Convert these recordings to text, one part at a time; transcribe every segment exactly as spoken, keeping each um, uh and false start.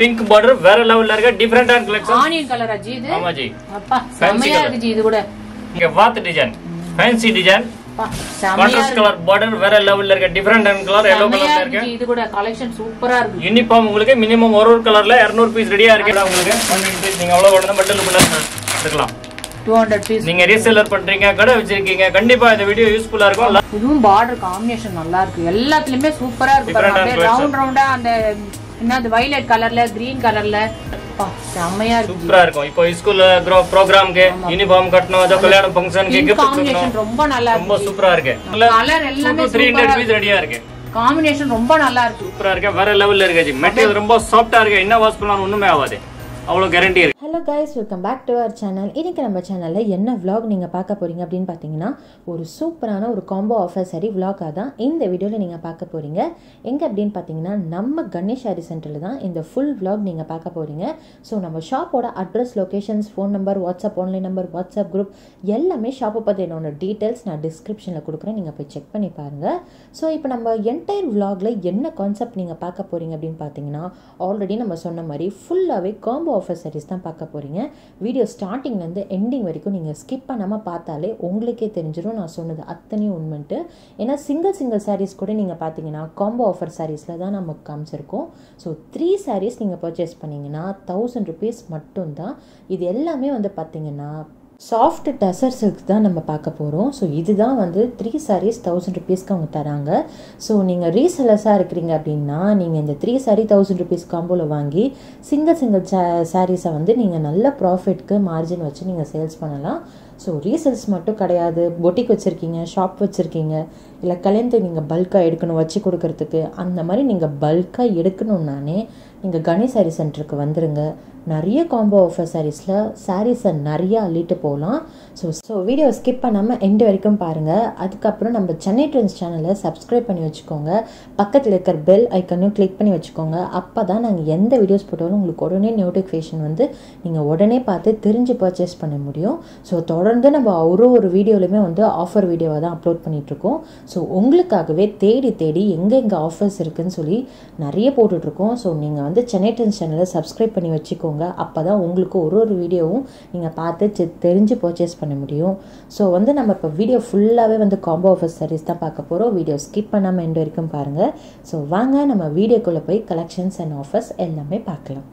pink border வேற லெவல்ல இருக்கு டிஃபரண்ட் அண்ட் கலெக்ஷன் ஆனியன் கலரா ஜி இது ஆமா ஜி அப்பா செமையா இருக்கு ஜி இது கூட இங்க வாத் டிசைன் ஃபேன்சி டிசைன் அப்பா செமையா கலர் border வேற லெவல்ல இருக்கு டிஃபரண்ட் அண்ட் கலர் yellow கலர்ல இருக்கு இது கூட கலெக்ஷன் சூப்பரா இருக்கு யூனிஃபார்ம் உங்களுக்கு மினிமம் ஒரு ஒரு கலர்ல இருநூறு பீஸ் ரெடியா இருக்கு உங்களுக்கு ஹண்ட்ரட் பீஸ் நீங்க அவ்வளவு வேணும் பண்டல் பண்ண எடுக்கலாம் two hundred பீஸ் நீங்க ரீசெல்லர் பண்றீங்க கடை வச்சிருக்கீங்க கண்டிப்பா இந்த வீடியோ யூஸ்ஃபுல்லா இருக்கும் இதுவும் border காம்பினேஷன் நல்லா இருக்கு எல்லாத்துலயுமே சூப்பரா இருக்கு பாருங்க ரவுண்ட் ரவுண்டா அந்த என்னது violet கலர்ல green கலர்ல அப்பா செமையா இருக்கு சூப்பரா இருக்கும் இப்போ ஸ்கூல் ப்ரோகிராம்க்கு யூனிஃபார்ம் கட்டணும் அத கல்யாண ஃபங்க்ஷனுக்கு gift காம்பினேஷன் ரொம்ப நல்லா இருக்கு ரொம்ப சூப்பரா இருக்கு கலர் எல்லாமே three hundred பீஸ் ரெடியா இருக்கு காம்பினேஷன் ரொம்ப நல்லா இருக்கு சூப்பரா இருக்கு வேற லெவல்ல இருக்கு ஜி மெட்டீரியல் ரொம்ப சாஃப்ட்டா இருக்கு என்ன வாஷ் பண்ணாலும் ஒண்ணுமே ஆகாது அவ்வளோ கேரண்டி இருக்கு. Hello guys, welcome back to our channel. இன்றைக்கி நம்ம சேனலில் என்ன விலாக் நீங்கள் பார்க்க போகிறீங்க அப்படின்னு பார்த்தீங்கன்னா ஒரு சூப்பரான ஒரு காம்போ ஆஃபர் சாரி விலாகாக தான் இந்த வீடியோவில் நீங்கள் பார்க்க போகிறீங்க. எங்கே அப்படின்னு பார்த்தீங்கன்னா நம்ம கணேஷ் சாரி சென்டரில் தான் இந்த ஃபுல் விலாக் நீங்கள் பார்க்க போகிறீங்க. ஸோ நம்ம ஷாப்போட address, locations, phone number, WhatsApp, online number, WhatsApp group எல்லாமே ஷாப்பை பற்றி என்னோட டீட்டெயில்ஸ் நான் டிஸ்கிரிப்ஷனில் கொடுக்குறேன், நீங்கள் போய் செக் பண்ணி பாருங்கள். ஸோ இப்போ நம்ம என்டையர் விலாகில் என்ன கான்செப்ட் நீங்கள் பார்க்க போகிறீங்க அப்படின்னு பார்த்தீங்கன்னா ஆல்ரெடி நம்ம சொன்ன மாதிரி ஃபுல்லாகவே காம்போ ஆஃபர் சாரீஸ் தான் பார்க்க போகிறீங்க. வீடியோ ஸ்டார்டிங்லேருந்து எண்டிங் வரைக்கும் நீங்கள் ஸ்கிப் பண்ணாமல் பார்த்தாலே உங்களுக்கே தெரிஞ்சிடும் நான் சொன்னது அத்தனையும் உண்மைன்ட்டு. ஏன்னா சிங்கிள் சிங்கிள் சாரீஸ் கூட நீங்கள் பார்த்தீங்கன்னா காம்போ ஆஃபர் சாரீஸில் தான் நமக்கு காமிச்சிருக்கோம். ஸோ த்ரீ சாரீஸ் நீங்கள் பர்ச்சேஸ் பண்ணிங்கன்னா தௌசண்ட் ருபீஸ் மட்டும்தான். இது எல்லாமே வந்து பார்த்தீங்கன்னா சாஃப்ட் டசர் சில்க் தான் நம்ம பார்க்க போகிறோம். ஸோ இதுதான் வந்து த்ரீ சாரீஸ் தௌசண்ட் ருபீஸ்க்கு அவங்க தராங்க. ஸோ நீங்கள் ரீசெல்லர்ஸாக இருக்கிறீங்க அப்படின்னா நீங்கள் இந்த த்ரீ சாரீ தௌசண்ட் ருபீஸ் காம்போவில் வாங்கி சிங்கிள் சிங்கிள் சா சாரீஸை வந்து நீங்கள் நல்ல ப்ராஃபிட்க்கு மார்ஜின் வச்சு நீங்கள் சேல்ஸ் பண்ணலாம். ஸோ ரீசேல்ஸ் மட்டும் கிடையாது, பொட்டிக் வச்சுருக்கீங்க, ஷாப் வச்சுருக்கீங்க, இல்லை கல்யாணத்துக்கு நீங்கள் பல்காக எடுக்கணும் வச்சு கொடுக்கறதுக்கு, அந்த மாதிரி நீங்கள் பல்காக எடுக்கணுன்னானே நீங்கள் கணேஷ் சாரீ சென்டருக்கு வந்துடுங்க. நிறைய காம்போ ஆஃபர் சாரீஸில் சாரீஸை நிறையா அள்ளிட்டு போகலாம். ஸோ ஸோ வீடியோ ஸ்கிப் பண்ணாமல் எண்டு வரைக்கும் பாருங்கள். அதுக்கப்புறம் நம்ம சென்னை ட்ரெண்ட்ஸ் சேனலை சப்ஸ்கிரைப் பண்ணி வச்சுக்கோங்க. பக்கத்தில் இருக்கிற பெல் ஐக்கனையும் கிளிக் பண்ணி வச்சுக்கோங்க. அப்போ தான் நாங்கள் எந்த வீடியோஸ் போட்டாலும் உங்களுக்கு உடனே நோட்டிஃபிகேஷன் வந்து நீங்கள் உடனே பார்த்து தெரிஞ்சு பர்ச்சேஸ் பண்ண முடியும். ஸோ தொடர்ந்து நம்ம ஒரு ஒரு வீடியோலையுமே வந்து ஆஃபர் வீடியோவை தான் அப்லோட் பண்ணிகிட்ருக்கோம். ஸோ உங்களுக்காகவே தேடி தேடி எங்கே எங்கே ஆஃபர்ஸ் இருக்குதுன்னு சொல்லி நிறைய போட்டுட்ருக்கோம். ஸோ நீங்கள் வந்து சென்னை ட்ரெண்ட்ஸ் சேனலை சப்ஸ்கிரைப் பண்ணி வச்சுக்கோங்க. அப்போ தான் உங்களுக்கு ஒரு ஒரு வீடியோவும் நீங்கள் பார்த்து தெரிஞ்சு பர்ச்சேஸ் பண்ண முடியும். ஸோ வந்து நம்ம இப்போ வீடியோ ஃபுல்லாகவே வந்து காம்போ ஆஃபர் சாரீஸ் தான் பார்க்க போகிறோம். வீடியோ ஸ்கிப் பண்ணாமல் எண்டு வரைக்கும் பாருங்கள். ஸோ வாங்க நம்ம வீடியோக்குள்ளே போய் கலெக்ஷன்ஸ் அண்ட் ஆஃபர்ஸ் எல்லாமே பார்க்கலாம்.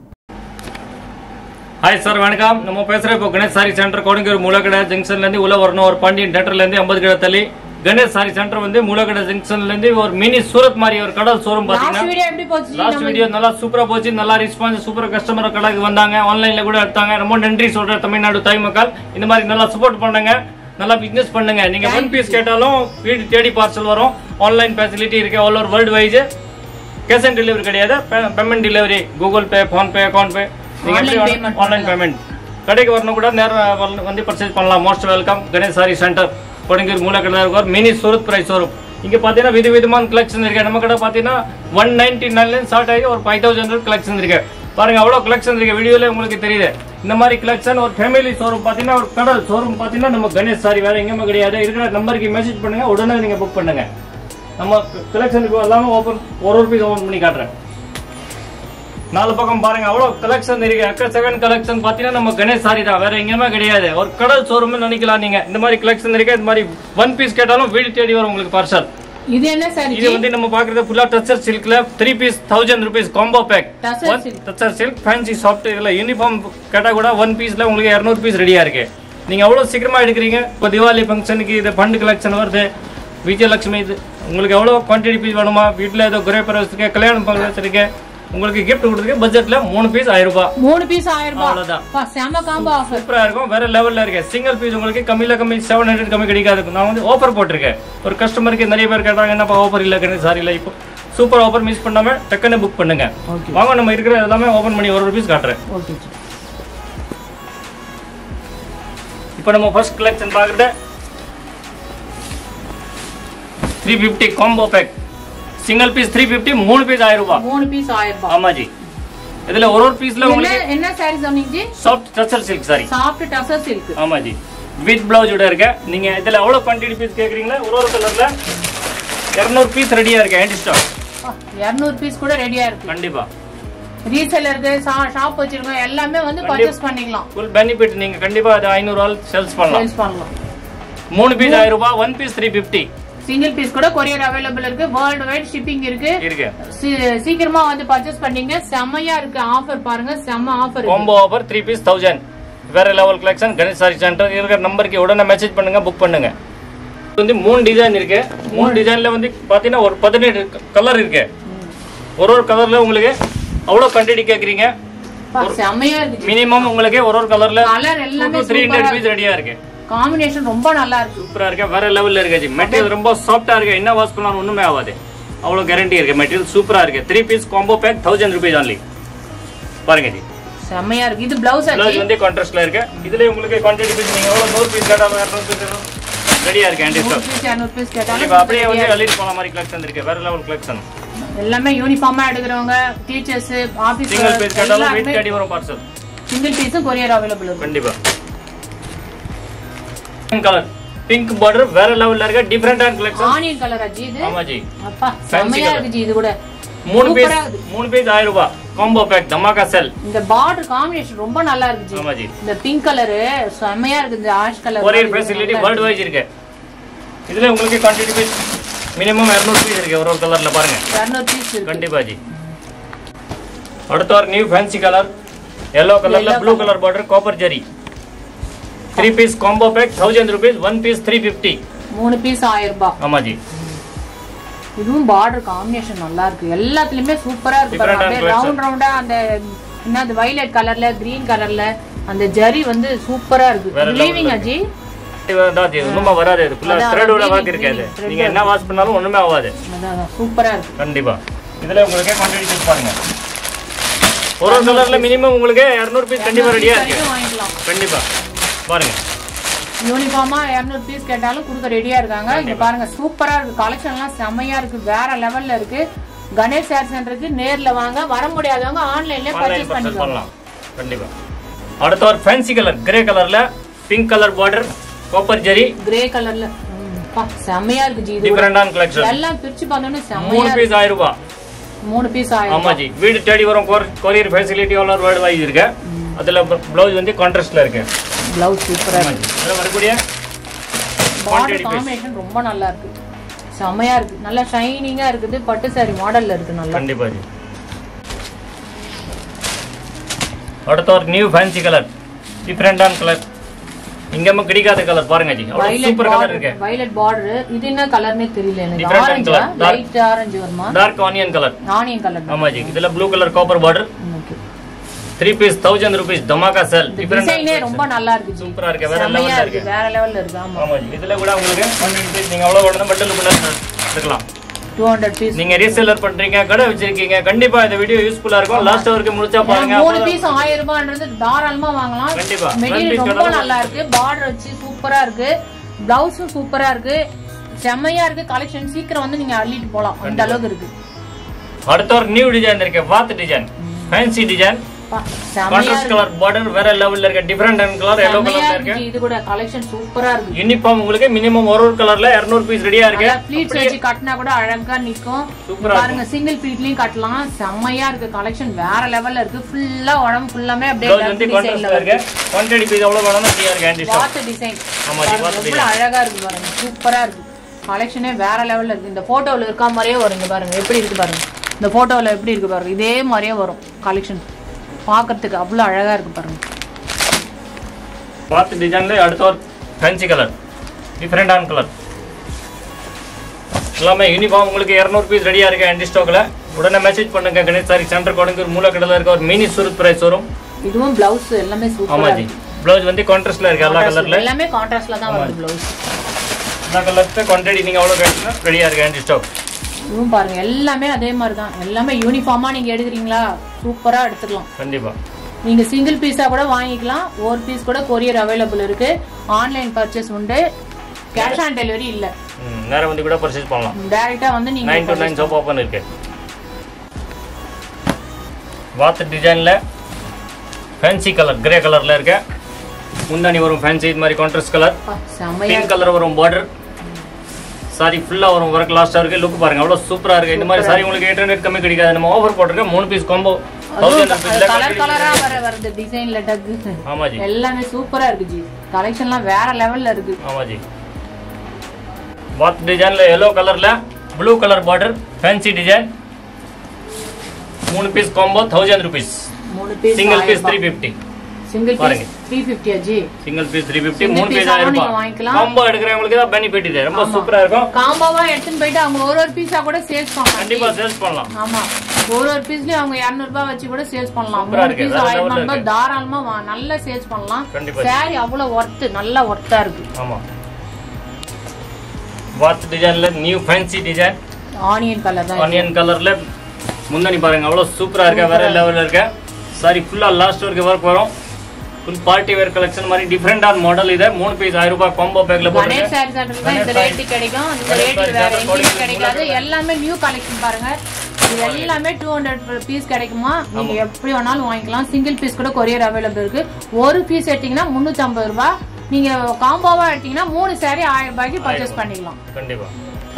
ஹாய் சார், வணக்கம். நம்ம பேசுகிற இப்போ கணேஷ் சாரி சென்டர் கோடுங்கூர் மூலக்கடை ஜங்ஷன்லேருந்து உள்ள வரணும். ஒரு பாண்டியன் தேட்டர்லேருந்து ஐம்பது கிலோ தள்ளி கணேஷ் சாரி சென்டர் வந்து மூலக்கடை ஜங்ஷன்ல இருந்து ஒரு மினி சூரத் மாதிரி ஒரு கடல் ஷோரூம் பாத்தீங்கன்னா லாஸ்ட் வீடியோ நல்லா சூப்பரா போச்சு. நல்லா ரெஸ்பான்ஸ், சூப்பர் கஸ்டமர் கடைக்கு வந்தாங்க, ஆன்லைன்ல கூட எடுத்தாங்க. ரொம்ப நன்றி சொல்றேன் தமிழ்நாடு தாய் மக்கள். இந்த மாதிரி நல்லா சப்போர்ட் பண்ணுங்க, நல்லா பிசினஸ் பண்ணுங்க. நீங்க ஒன் பீஸ் கேட்டாலும் வீடு தேடி பார்சல் வரும். ஆன்லைன் ஃபெசிலிட்டி இருக்கு all over world wise. Cash on delivery கிடையாது, payment delivery Google Pay, PhonePe, account pay, நீங்க ஆன்லைன் பேமெண்ட். கடைக்கு வரணும் கூட நேரம் வந்து பர்ச்சேஸ் பண்ணலாம். Most welcome Ganesh sari centre Kodungur Moolakadai ஒரு மினி சூரத் பிரைஸ் வரும். இங்க பாத்தீங்கன்னா வித விதமான கலெக்ஷன் இருக்கு. நம்ம கடை பாத்தீங்கன்னா ஒன் நைன்டி நைன்ல ஸ்டார்ட் ஆகி ஒரு ஃபைவ் தௌசண்ட் கலெக்ஷன் இருக்கு. பாருங்க அவ்வளவு கலெக்ஷன் இருக்கு. வீடியோல உங்களுக்கு தெரியுது. இந்த மாதிரி கலெக்ஷன் ஒரு ஃபேமிலி ஷோரூம் பாத்தீங்கன்னா ஒரு கடல் ஷோரூம் பாத்தீங்கன்னா நம்ம கணேஷ் சாரி வேற எங்கேயுமே கிடையாது. இருக்கிற நம்பருக்கு மெசேஜ் பண்ணுங்க, உடனே நீங்க புக் பண்ணுங்க. நம்ம கலெக்ஷனுக்கு எல்லாமே ஓபன் ஒரு ஒரு பீஸ் ஓபன் பண்ணி காட்டுறேன். நாலு பக்கம் பாருங்க அவ்வளவு கலெக்ஷன் இருக்கு. அக்கா செகண்ட் கலெக்ஷன் பாத்தீங்கன்னா நம்ம கணேஷ் சாரி தான், வேற எங்கேயுமே கிடையாது. ஒரு கடல் ஷோரூம் நினைக்கலாம் நீங்க. இந்த மாதிரி கலெக்ஷன் இருக்கு. இந்த மாதிரி ஒன் பீஸ் கேட்டாலும் வீடு தேடி வரும் உங்களுக்கு பார்சல். இது என்ன சாரி? இது வந்து நம்ம பாக்குறது ஃபுல்லா டச்சர் சில்க்ல three piece thousand rupees combo pack. Tussar silk fancy soft. இதுல யூனிஃபார்ம் கேட்டா கூட ஒன் பீஸ்ல உங்களுக்கு இருநூறு பீஸ் ரெடியா இருக்கு. நீங்க அவ்வளவு சீக்கிரமா எடுக்கிறீங்க. இப்போ தீபாவளி ஃபங்க்ஷனுக்கு இது ஃபண்ட் கலெக்ஷன் வருது, விஜயலட்சுமி. இது உங்களுக்கு எவ்வளவு குவான்டிட்டி பீஸ் வேணுமா? வீட்டுல ஏதோ குரே பரவசத்துக்கு கல்யாணம் பண்றதுக்கு உங்களுக்கு கிஃப்ட் கொடுத்துருக்கு. பட்ஜெட்ல மூணு பீஸ் ஆயிரம் ரூபாய். மூணு பீஸ் ஆயிரம் ரூபாய். அவ்வளவுதான். செம காம்போ ஆஃபர். சூப்பரா இருக்கும். வேற லெவல்ல இருக்கு. சிங்கிள் பீஸ் உங்களுக்கு கம்மியில கம்மி செவன் ஹண்ட்ரட் கம்மி கிடைக்காது. நான் வந்து ஆஃபர் போட்டிருக்கேன். ஒரு கஸ்டமருக்கு நிறைய பேர் கேட்டாங்க என்னப்பா ஆஃபர் இல்ல கணேஷ் சாரி இல்ல. இப்போ சூப்பர் ஆஃபர் மிஸ் பண்ணாம டக்குன்னு புக் பண்ணுங்க. வாங்க நம்ம இருக்கிற எல்லாமே ஓபன் பண்ணி ஒரு பீஸ் காட்டுறேன். இப்போ நம்ம ஃபர்ஸ்ட் கலெக்ஷன் பாக்குறது three fifty combo pack. Single piece three fifty, மூணு பீஸ் ஆயிரம் ரூபாய். மூணு பீஸ் ஆயிரம் ரூபாய். ஆமா ஜி. இதுல ஒரு ஒரு பீஸ்ல உங்களுக்கு என்ன சாரி சொன்னீங்க ji? Soft tussar silk sari. Soft tussar silk. ஆமா ஜி. வித் பிளவுஸ் ஓட இருக்கு. நீங்க இதுல எவ்வளவு குவாண்டிட்டி பீஸ் கேக்குறீங்களா? ஒரு ஒரு கலர்ல இருநூறு பீஸ் ரெடியா இருக்கு. ஹேண்ட் ஸ்டாக் இருநூறு பீஸ் கூட ரெடியா இருக்கு. கண்டிப்பா. ரீசெல்லருக்கு ஷாப் வச்சிருக்கோம் எல்லாமே வந்து பர்ச்சேஸ் பண்ணிக்கலாம். Full benefit. நீங்க கண்டிப்பா அது ஐநூறு ரூபாய் சேல்ஸ் பண்ணலாம். சேல்ஸ் பண்ணலாம். மூணு பீஸ் ஆயிரம் ரூபாய், one piece three fifty. Single piece கூட கொரியர் அவைலபிள் இருக்கு. வேர்ல்டு வைட் ஷிப்பிங் இருக்கு. இருக்கு. சீக்கிரமா வந்து பர்ச்சேஸ் பண்ணீங்க. செமையா இருக்கு. ஆஃபர் பாருங்க. செம்ம offer. Combo offer three piece thousand. வேற level collection. Ganesh sari centre இருக்கிற நம்பருக்கு உடனே மெசேஜ் பண்ணுங்க, புக் பண்ணுங்க. வந்து மூணு டிசைன் இருக்கு. மூணு டிசைன்ல வந்து பாத்தீங்கன்னா ஒரு பதினெட்டு கலர் இருக்கு. ஒரு ஒரு கலர்ல உங்களுக்கு அவ்வளவு குவாண்டிட்டி கேக்குறீங்க. செமையா இருக்கு. மினிமம் உங்களுக்கு ஒரு ஒரு கலர்ல கலர் எல்லாமே மூன்று நூறு பீஸ் ரெடியா இருக்கு. காம்பினேஷன் ரொம்ப நல்லா இருக்கு. சூப்பரா இருக்கு. வேற லெவல்ல இருக்கு. மெட்டீரியல் ரொம்ப சாஃப்ட்டா இருக்கு. என்ன வாஷ் பண்ணாலும் ஒண்ணுமே ஆகாது. அவ்வளவு கேரண்டி இருக்கு. மெட்டீரியல் சூப்பரா இருக்கு. Three piece combo pack thousand rupees only. பாருங்க ஜி, செமையா இருக்கு. இது பிளவுஸ் பிளவுஸ் வந்து கான்ட்ராஸ்ட்ல இருக்கு. இதுல உங்களுக்கு குவாண்டிட்டி பீஸ் நீங்க எவ்வளவு நூறு பீஸ் கேட்டாலும் இருநூறு பீஸ் ரெடியா இருக்கு. ஆண்டி ஸ்டாக் இருநூறு பீஸ் கேட்டாலும் அப்படியே வந்து அள்ளிட்டு போன மாதிரி கலெக்ஷன் இருக்கு. வேற லெவல் கலெக்ஷன். எல்லாமே யூனிஃபார்மா எடுக்கிறவங்க, டீச்சர்ஸ், ஆபீஸ், சிங்கிள் பீஸ் கேட்டாலும் வெயிட் கட்டி வரும் பார்சல். சிங்கிள் பீஸும் கொரியர் அவைலபிள் இருக்கு. கண்டிப்பா. கலர் பிங்க் பார்டர் வேற லெவல்ல இருக்கு. டிஃபரண்டான கலெக்ஷன். ஆனியன் கலர் அஜி இது. ஆமா ஜி. அப்பா செமையா இருக்கு ஜி. இது கூட மூணு பீஸ் மூணு பீஸ் ஆயிரம் ரூபாய் காம்போ பேக் தமாகா செல். இந்த பார்டர் காம்பினேஷன் ரொம்ப நல்லா இருக்கு ஜி. ஆமா ஜி. இந்த பிங்க் கலர் செமையா இருக்கு. இந்த ash colour courier facility world wide இருக்கு. இதுல உங்களுக்கு குவாண்டிட்டி பீஸ் மினிமம் இருநூறு பீஸ் இருக்கு. ஒரு ஒரு கலர்ல பாருங்க. இருநூறு பீஸ் இருக்கு. கண்டிப்பா ஜி. அடுத்த ஒரு நியூ ஃபேன்சி கலர். yellow கலர்ல blue colour border copper zari. Three piece combo pack thousand rupees. One piece three fifty. மூணு பீஸ் ஆயிரம் ரூபாய். ஆமா ஜி. இதுவும் பார்டர் காம்பினேஷன் நல்லா இருக்கு. எல்லாத்துலயுமே சூப்பரா இருக்கு. பாருங்க ரவுண்ட் ரவுண்டா அந்த என்னது வயலட் கலர்ல கிரீன் கலர்ல அந்த ஜரி வந்து சூப்பரா இருக்கு. லீவிங் அஜி ஒண்ணுமே வராது. த்ரெடோட வர்க் இருக்காது. நீங்க என்ன வாஷ் பண்ணாலும் ஒண்ணுமே ஆகாது. சூப்பரா இருக்கு. கண்டிப்பா. இதுல உங்களுக்கு குவாண்டிட்டி பீஸ் பாருங்க. ஒரு ஒரு கலர்ல மினிமம் உங்களுக்கு இருநூறு பீஸ் கண்டிப்பா ரெடியா இருக்கு. கண்டிப்பா பாருங்க. யூனிஃபார்மா இருநூறு பீஸ் கேட்டாலும் கொடுக்க ரெடியா இருக்காங்க. இங்க பாருங்க சூப்பரா இருக்கு. கலெக்ஷன் எல்லாம் செமையா இருக்கு. வேற லெவல்ல இருக்கு. கணேஷ் சாரி சென்டருக்கு நேர்ல வாங்க. வர முடியாதவங்க ஆன்லைன்ல பர்ச்சேஸ் பண்ணிக்கலாம். கண்டிப்பா. அடுத்த ஒரு ஃபேன்சி கலர் கிரே கலர்ல pink colour border copper zari grey கலர்ல செமையா இருக்கு ஜி. இது டிஃபரண்டான கலெக்ஷன். எல்லாம் பிரிச்சு பார்த்தோம்னா செமையா. மூணு பீஸ் ஆயிரம் ரூபாய். மூணு பீஸ் ஆயிரம். ஆமா ஜி. வீடு தேடி வரும். Courier facility all over world wide இருக்கு. அதுல ப்ளவுஸ் வந்து கான்ட்ராஸ்ட்ல இருக்கு. ப்ளவுஸ் சூப்பரா இருக்கு. இதுல வரக்கூடிய பார்டர் காம்பினேஷன் ரொம்ப நல்லா இருக்கு. செமையா இருக்கு. நல்லா ஷைனிங்கா இருக்குது. பட்டு சாரி மாடல்ல இருக்கு. நல்லா கண்டிப்பா ஜி. அடுத்த ஒரு நியூ ஃபேன்சி கலர். டிஃபரண்டான கலர். இங்கமே கிடைக்காத கலர் பாருங்க ஜி. சூப்பர் கலர் இருக்கு. Violet border. இது என்ன கலர்னே தெரியல எனக்கு. ஆரஞ்சு லைட் ஆரஞ்சு வருமா? Dark onion colour. Onion colour. ஆமா ஜி. இதுல blue colour copper border. Okay. Three piece thousand rupees தமாகா செல். டிசைனே ரொம்ப நல்லா இருக்கு ஜி. சூப்பரா இருக்கு. வேற லெவல்ல இருக்கு. வேற லெவல்ல இருக்கு. ஆமா. ஆமா ஜி. இதுல கூட உங்களுக்கு ஹண்ட்ரட் பீஸ் நீங்க அவ்வளவு வேணும் பண்டல் பண்ண எடுக்கலாம். இருநூறு பீஸ். நீங்க ரீசெல்லர் பண்றீங்க, கடை வச்சிருக்கீங்க, கண்டிப்பா இந்த வீடியோ யூஸ்ஃபுல்லா இருக்கும். லாஸ்ட் வரைக்கும் முடிச்சா பாருங்க. மூணு பீஸ் ஆயிரம் ரூபாய்ன்றது தாராளமா வாங்கலாம். கண்டிப்பா. மெட்டீரியல் ரொம்ப நல்லா இருக்கு. பார்டர் வச்சு சூப்பரா இருக்கு. பிளவுஸும் சூப்பரா இருக்கு. செமையா இருக்கு. கலெக்ஷன் சீக்கிரம் வந்து நீங்க அள்ளிட்டு போலாம். அந்த அளவுக்கு இருக்கு. அடுத்த ஒரு நியூ டிசைன் இருக்கு. வாத் design. Fancy design. Contrast colour border வேற லெவல்ல இருக்கு. டிஃபரண்ட் கலர் yellow கலர்ல இருக்கு. இது கூட கலெக்ஷன் சூப்பரா இருக்கு. யூனிஃபார்ம் உங்களுக்கு மினிமம் ஒரு ஒரு கலர்ல இருநூறு பீஸ் ரெடியா இருக்கு. ப்ளீட்ஸ் வச்சு கட்டினா கூட அழகா நிக்கும். பாருங்க சிங்கிள் ப்ளீட்லயும் கட்டலாம். செமையா இருக்கு. கலெக்ஷன் வேற லெவல்ல இருக்கு. ஃபுல்லா உடம்பு ஃபுல்லாமே அப்படியே டிசைன்ல இருக்கு. குவாண்டிட்டி பீஸ் எவ்வளவு வேணும்னா ஃப்ரீயா இருக்கு. Hand design. வாட் டிசைன். ஆமா ஜி. வாட் டிசைன் அழகா இருக்கு பாருங்க. சூப்பரா இருக்கு. கலெக்ஷனே வேற லெவல்ல இருக்கு. இந்த போட்டோல இருக்க மாதிரியே வருங்க பாருங்க. எப்படி இருக்கு பாருங்க. இந்த போட்டோல எப்படி இருக்கு பாருங்க. இதே மாதிரியே வரும் கலெக்ஷன். பார்க்கிறதுக்கு அவ்வளவு அழகா இருக்கு பாருங்க. பாத் டிசைன்ல அடுத்த ஒரு ஃபேன்சி கலர். டிஃபரண்டான கலர். எல்லாமே யூனிஃபார்ம் உங்களுக்கு இருநூறு பீஸ் ரெடியா இருக்கு. ஹேண்ட் ஸ்டாக்ல உடனே மெசேஜ் பண்ணுங்க. கணேஷ் சாரி சென்டர் கோடங்கூர் மூலக்கடையில இருக்க ஒரு மினி சூரத் பிரைஸ் வரும். இதுவும் பிளவுஸ் எல்லாமே சூப்பரா ஆமா ஜி. பிளவுஸ் வந்து கான்ட்ராஸ்ட்ல இருக்கு. எல்லா கலர்ல எல்லாமே கான்ட்ராஸ்ட்ல தான் வருது பிளவுஸ். எல்லா கலர்ல குவாண்டிட்டி நீங்க அவ்வளவு கேட்டீங்கன்னா ரெடியா இருக்கு. Hand stock. இதுவும் பாருங்க எல்லாமே அதே மாதிரி தான். எல்லாமே யூனிஃபார்மா நீங்க எடுக்கிறீங்களா சூப்பரா எடுத்துக்கலாம். கண்டிப்பா. நீங்க சிங்கிள் பீஸா கூட வாங்கிக்கலாம். ஒரு பீஸ் கூட கொரியர் அவைலபிள் இருக்கு. ஆன்லைன் பர்ச்சேஸ் உண்டு. கேஷ் ஆன் டெலிவரி இல்ல. நேரா வந்து கூட பர்ச்சேஸ் பண்ணலாம். டைரக்ட்டா வந்து நீங்க nine to nine shop open இருக்கு. வாத் டிசைன்ல ஃபேன்சி கலர் கிரே கலர்ல இருக்கு. முந்தானி வரும் ஃபேன்சி இது மாதிரி கான்ட்ராஸ்ட் கலர். பிங்க் கலர் வரும் பார்டர். சாரி ஃபுல்லா வரும். ஒர்க் லாஸ்டா இருக்கு. லுக் பாருங்க அவ்வளவு சூப்பரா இருக்கு. இந்த மாதிரி சாரி உங்களுக்கு எட்டு ஹண்ட்ரட் கம்மி கிடைக்காது. நம்ம ஆஃபர் போட்டுருக்க மூணு பீஸ் காம்போ கலர் கலரா வர வருது டிசைன்ல டக். ஆமா ஜி. எல்லாமே சூப்பரா இருக்கு ஜி. கலெக்ஷன்லாம் வேற லெவல்ல இருக்கு. ஆமா ஜி. பாத் டிசைன்ல yellow கலர்ல blue colour border fancy design. மூணு piece combo one thousand rupees. மூணு piece single piece three fifty. Single piece three fifty ji. Single piece three fifty. மூணு பீஸ் one thousand ரூபாய். காம்போ எடுக்கறவங்களுக்கு தான் பெனிஃபிட் இது. ரொம்ப சூப்பரா இருக்கும். காம்போவா எடுத்துட்டு போய்ட்டு அவங்க ஒரு ஒரு பீஸா கூட சேல்ஸ் பண்ணலாம். கண்டிப்பா சேல்ஸ் பண்ணலாம். ஆமா. ஒரு ஒரு பீஸ்லயே அவங்க இருநூறு ரூபாய் வச்சு கூட சேல்ஸ் பண்ணலாம். மூணு பீஸ் ஆயிரம் ரூபாய் தாராளமா நல்ல சேல்ஸ் பண்ணலாம். சாரி அவ்வளவு வொர்த், நல்ல வொர்த்தா இருக்கு. ஆமா. வாட் டிசைன்ல new fancy design. Onion colour தான். ஆனியன் கலர்ல முந்தானி பாருங்க அவ்வளவு சூப்பரா இருக்கு. வேற லெவல்ல இருக்கு. சாரி ஃபுல்லா லாஸ்ட் வரைக்கும் வர்க் வரும். ஃபுல் பார்ட்டி வேர் கலெக்ஷன் மாதிரி டிஃபரெண்டான மாடல் இது. மூணு பீஸ் ஆயிரம் ரூபாய் காம்போ பேக்ல போட்டு கணேஷ் சாரி சென்டர்ல இந்த ரேட் கிடைக்கும். இந்த ரேட் வேற எங்கேயும் கிடைக்காது. எல்லாமே நியூ கலெக்ஷன் பாருங்க. இது எல்லாமே two hundred பீஸ் கிடைக்குமா? நீங்க எப்படி வேணாலும் வாங்கிக்கலாம். சிங்கிள் பீஸ் கூட கொரியர் அவைலபிள் இருக்கு. ஒரு பீஸ் எடுத்தீங்கன்னா முன்னூத்தி ஐம்பது ரூபாய். நீங்க காம்போவா எடுத்தீங்கன்னா மூணு சாரி ஆயிரம் ரூபாய்க்கு பர்ச்சேஸ் பண்ணிக்கலாம். கண்டிப்பா.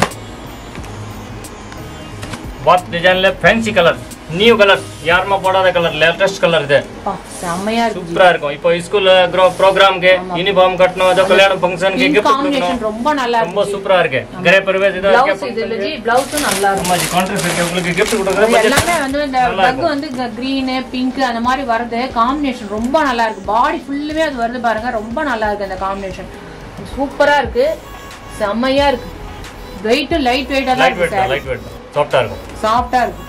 வாட் டிசைன்ல ஃபேன்சி கலர் நியூ கலர் யாருமே போடாத கலர் லேட்டஸ்ட் கலர் இது. செம்மையா இருக்கு. சூப்பரா இருக்கும். இப்போ ஸ்கூல் ப்ரோகிராம்க்கு யூனிஃபார்ம் கட்டணும், ஏதோ கல்யாண ஃபங்க்ஷனுக்கு gift காம்பினேஷன் ரொம்ப நல்லா இருக்கு. ரொம்ப சூப்பரா இருக்கு. கிரே பர்வேஸ் இது ப்ளவுஸ் இதுல ஜி ப்ளவுஸ் நல்லா இருக்கு. ஆமா ஜி. கான்ட்ராஸ்ட் உங்களுக்கு gift கொடுக்கறது எல்லாமே வந்து இந்த பக் வந்து கிரீன் பிங்க் அந்த மாதிரி வருது. காம்பினேஷன் ரொம்ப நல்லா இருக்கு. பாடி ஃபுல்லுமே அது வருது பாருங்க. ரொம்ப நல்லா இருக்கு அந்த காம்பினேஷன். சூப்பரா இருக்கு. செம்மையா இருக்கு. வெயிட் லைட் வெயிட்டா தான் இருக்கு. லைட் வெயிட் சாஃப்ட்டா இருக்கும். சாஃப்ட்டா இருக்கு.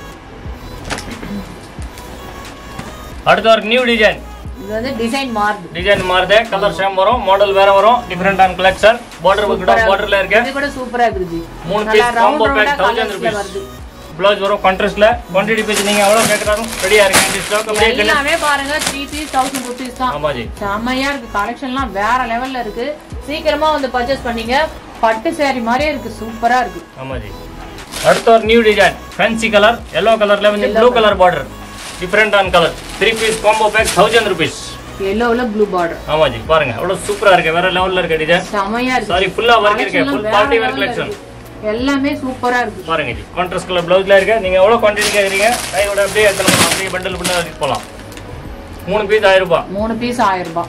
அடுத்து ஒரு நியூ டிசைன். இது வந்து டிசைன் மாறுது. டிசைன் மாறுது. கலர் சேம் வரும், மாடல் வேற வரும். டிஃபரெண்டான கலெக்ஷன். பார்டர் கூட பார்டர்ல இருக்கு. இது கூட சூப்பரா இருக்கு. மூணு piece combo pack one thousand rupees. Blouse வரும் கான்ட்ராஸ்ட்ல. குவாண்டிட்டி பீஸ் நீங்க எவ்வளவு கேக்குறாங்க ரெடியா இருக்கு. இந்த ஸ்டாக் அப்படியே எல்லாமே பாருங்க three piece one thousand rupees தான். ஆமா ஜி. செமையா இருக்கு. கலெக்ஷன்லாம் வேற லெவல்ல இருக்கு. சீக்கிரமா வந்து பர்ச்சேஸ் பண்ணீங்க. பட்டு saree மாதிரியே இருக்கு. சூப்பரா இருக்கு. ஆமா ஜி. அடுத்து ஒரு new design fancy colour yellow கலர்ல வந்து blue colour border. Different on colour three piece combo pack one thousand rupees. yellowல blue border. ஆமா ஜி. பாருங்க அவ்வளவு சூப்பரா இருக்கு. வேற லெவல்ல இருக்கு டிசைன். செமையா இருக்கு. சாரி ஃபுல்லா வர்க் இருக்கு. Full party wear collection. எல்லாமே சூப்பரா இருக்கு. பாருங்க ஜி. கான்ட்ராஸ்ட் கலர் ப்ளவுஸ்ல இருக்கு. நீங்க எவ்வளவு குவாண்டிட்டி கேக்குறீங்க கையோட அப்படியே எடுத்துக்கலாம். அப்படியே பண்டல் பண்ணி எடுத்து போலாம். மூணு பீஸ் ஆயிரம் ரூபாய். மூணு பீஸ் ஆயிரம் ரூபாய்.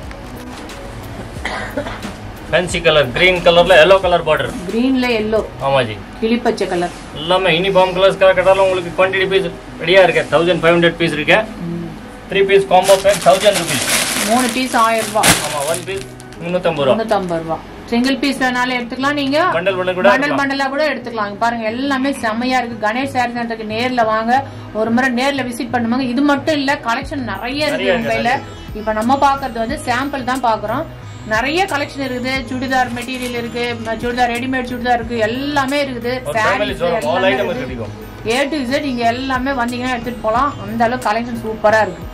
ஃபேன்சி கலர் கிரீன் கலர்ல yellow கலர் பார்டர். கிரீன்ல yellow. ஆமா ஜி. கிளி பச்சை கலர். எல்லாமே யூனிஃபார்ம் கலர்ஸ் கட்டாலும் உங்களுக்கு குவாண்டிட்டி பீஸ் ரெடியா இருக்கு. fifteen hundred பீஸ் இருக்கு. three piece combo pack one thousand rupees. மூணு பீஸ் ஆயிரம் ரூபாய். ஆமா one piece முன்னூத்தி ஐம்பது ரூபாய். முன்னூத்தி ஐம்பது ரூபாய். சிங்கிள் பீஸ் வேணாலும் எடுத்துக்கலாம். நீங்க பண்டல் பண்டல் கூட பண்டல் பண்டலா கூட எடுத்துக்கலாம். பாருங்க எல்லாமே செமையா இருக்கு. கணேஷ் சாரி சென்டருக்கு நேர்ல வாங்க. ஒரு முறை நேர்ல விசிட் பண்ணுவாங்க. இது மட்டும் இல்ல கலெக்ஷன் நிறைய இருக்கு உங்க கையில. இப்ப நம்ம பாக்குறது வந்து சாம்பிள் தான் பாக்குறோம். நிறைய கலெக்ஷன் இருக்குது. சுடிதார் மெட்டீரியல் இருக்கு, சுடிதார் ரெடிமேட் சுடிதார் இருக்கு, எல்லாமே இருக்குது. ஏ டு இசட் இங்க எல்லாமே வந்தீங்கன்னா எடுத்துட்டு போலாம். அந்த அளவுக்கு கலெக்ஷன் சூப்பரா இருக்கு.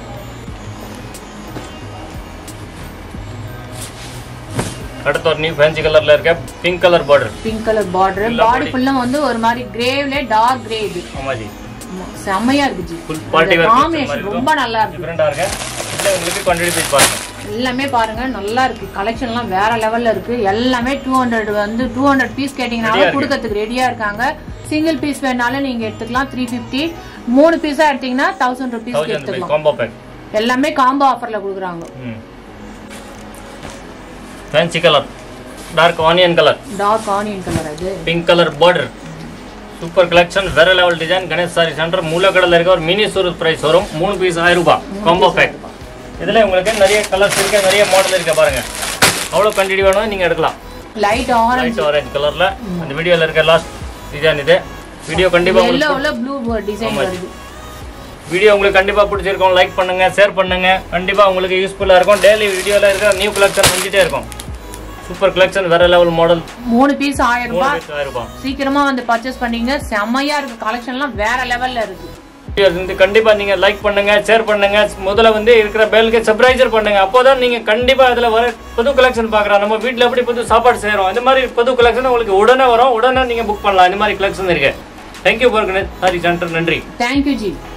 அடுத்து ஒரு நியூ ஃபேன்சி கலர்ல இருக்க pink colour border. Pink colour border. Body ஃபுல்லா வந்து ஒரு மாதிரி கிரேவ்ல டார்க் கிரே இது. ஆமா ஜி. செமையா இருக்கு ஜி. ஃபுல் பார்ட்டி வேர் காம்பினேஷன் ரொம்ப நல்லா இருக்கு. டிஃபரெண்டா இருக்கு. இதுல உங்களுக்கு குவாண்டிட்டி பீஸ் பாருங்க. எல்லாமே பாருங்க நல்லா இருக்கு. கலெக்ஷன் எல்லாம் வேற லெவல்ல இருக்கு. எல்லாமே two hundred வந்து two hundred பீஸ் கேட்டிங்கனால கொடுக்கிறதுக்கு ரெடியா இருக்காங்க. சிங்கிள் பீஸ் வேணாலும் நீங்க எடுத்துக்கலாம் three fifty. மூணு பீஸா எடுத்தீங்கன்னா one thousand rupees எடுத்துக்கலாம். Combo pack. எல்லாமே காம்போ ஆஃபர்ல கொடுக்குறாங்க. Fancy colour dark onion colour. Dark onion colour அது. Pink colour border. Super collection வேற level design. Ganesh sari centre மூலக்கடையில் இருக்க ஒரு மினி சூரத் பிரைஸ் வரும். மூணு பீஸ் ஆயிரம் ரூபாய் காம்போ பேக். இதுல உங்களுக்கு நிறைய கலர்ஸ் இருக்கு, நிறைய மாடல் இருக்கு. பாருங்க அவ்வளவு குவாண்டிட்டி வேணும் நீங்க எடுக்கலாம். லைட் ஆரஞ்சு லைட் ஆரஞ்சு கலர்ல அந்த வீடியோல இருக்க லாஸ்ட் டிசைன் இது. வீடியோ கண்டிப்பா உங்களுக்கு ப்ளூ டிசைன் வருது. வீடியோ உங்களுக்கு கண்டிப்பா பிடிச்சிருக்கும். லைக் பண்ணுங்க, ஷேர் பண்ணுங்க. கண்டிப்பா உங்களுக்கு யூஸ்ஃபுல்லா இருக்கும். டெய்லி வீடியோல இருக்க நியூ கலெக்ஷன் வந்துட்டே இருக்கும். சூப்பர் கலெக்ஷன் வேற லெவல் மாடல். மூணு பீஸ் ஆயிரம் ரூபாய். சீக்கிரமா வந்து பர்ச்சேஸ் பண்ணீங்க. செமையா இருக்கு. கலெக்ஷன் எல்லாம் வேற லெவல்ல இருக்கு. கண்டிப்பா நீங்க லைக் பண்ணுங்க, ஷேர் பண்ணுங்க. முதல்ல வந்து இருக்கிற பெல்லுக்கு சப்ஸ்கிரைபர் பண்ணுங்க. அப்போதான் நீங்க கண்டிப்பா இதுல வர புது கலெக்ஷன் பாக்குறோம். நம்ம வீட்டுல எப்படி புது சாப்பாடு செய்யறோம் இந்த மாதிரி புது கலெக்ஷன் உங்களுக்கு உடனே வரும். உடனே நீங்க புக் பண்ணலாம். இந்த மாதிரி கலெக்ஷன் இருக்கு. Thank you for Ganesh sari centre. நன்றி. Thank you G.